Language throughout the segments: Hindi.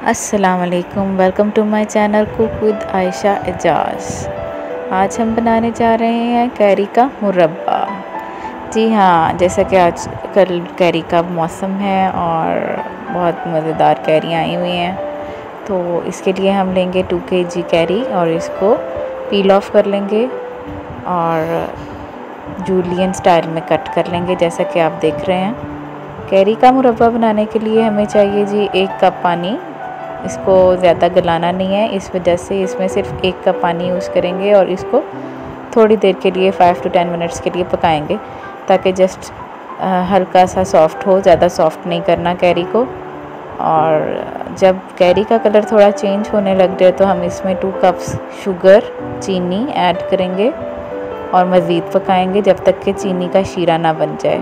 अस्सलाम वालेकुम, welcome to my channel cook with Ayesha Ejaz. आज हम बनाने जा रहे हैं कैरी का मुरब्बा। जी हाँ, जैसा कि आज कल कैरी का मौसम है और बहुत मज़ेदार कैरियाँ आई हुई हैं, तो इसके लिए हम लेंगे 2 kg कैरी और इसको पील ऑफ कर लेंगे और जूलियन स्टाइल में कट कर लेंगे जैसा कि आप देख रहे हैं। कैरी का मुरब्बा बनाने के लिए हमें चाहिए जी 1 कप पानी। इसको ज़्यादा गलाना नहीं है, इस वजह से इसमें सिर्फ 1 कप पानी यूज़ करेंगे और इसको थोड़ी देर के लिए 5 to 10 मिनट्स के लिए पकाएंगे ताकि जस्ट हल्का सा सॉफ़्ट हो, ज़्यादा सॉफ़्ट नहीं करना कैरी को। और जब कैरी का कलर थोड़ा चेंज होने लग जाए तो हम इसमें 2 कप्स शुगर चीनी ऐड करेंगे और मज़ीद पकाएंगे जब तक कि चीनी का शीरा ना बन जाए।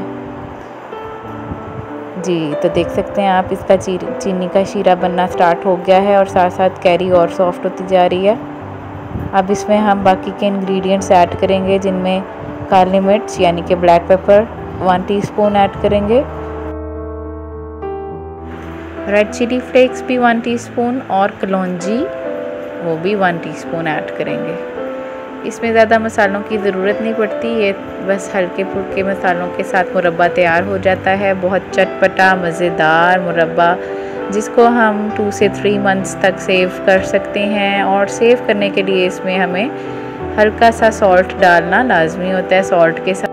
जी, तो देख सकते हैं आप इसका चीनी का शीरा बनना स्टार्ट हो गया है और साथ साथ कैरी और सॉफ्ट होती जा रही है। अब इसमें हम बाकी के इंग्रेडिएंट्स ऐड करेंगे जिनमें काली मिर्च यानी कि ब्लैक पेपर 1 टीस्पून ऐड करेंगे, रेड चिली फ्लेक्स भी 1 टीस्पून और कलौंजी वो भी 1 टीस्पून ऐड करेंगे। इसमें ज़्यादा मसालों की ज़रूरत नहीं पड़ती, ये बस हल्के फुल्के मसालों के साथ मुरब्बा तैयार हो जाता है। बहुत चटपटा मज़ेदार मुरब्बा जिसको हम 2 से 3 मंथ्स तक सेव कर सकते हैं। और सेव करने के लिए इसमें हमें हल्का सा सॉल्ट डालना लाजमी होता है। सॉल्ट के साथ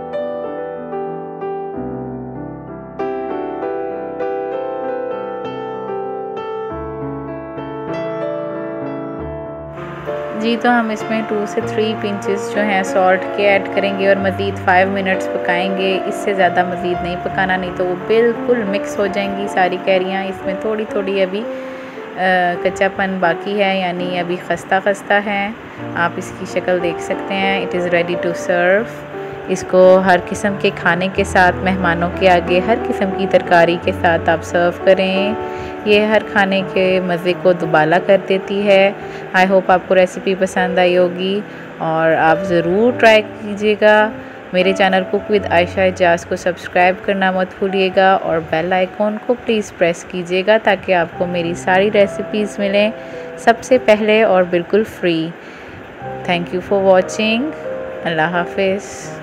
जी, तो हम इसमें 2 से 3 पिंचेस जो हैं सॉल्ट के ऐड करेंगे और मज़ीद 5 मिनट्स पकाएंगे। इससे ज़्यादा मज़ीद नहीं पकाना, नहीं तो वो बिल्कुल मिक्स हो जाएंगी सारी कैरियाँ। इसमें थोड़ी थोड़ी अभी कच्चापन बाकी है, यानी अभी खस्ता खस्ता है। आप इसकी शक्ल देख सकते हैं। It is ready to serve. इसको हर किस्म के खाने के साथ, मेहमानों के आगे हर किस्म की तरकारी के साथ आप सर्व करें। ये हर खाने के मज़े को दुबाला कर देती है। आई होप आपको रेसिपी पसंद आई होगी और आप ज़रूर ट्राई कीजिएगा। मेरे channel cook with Ayesha Ejaz को सब्सक्राइब करना मत भूलिएगा और बेल आइकॉन को प्लीज़ प्रेस कीजिएगा ताकि आपको मेरी सारी रेसिपीज़ मिलें सबसे पहले और बिल्कुल free. Thank you for watching. अल्लाह हाफिज़।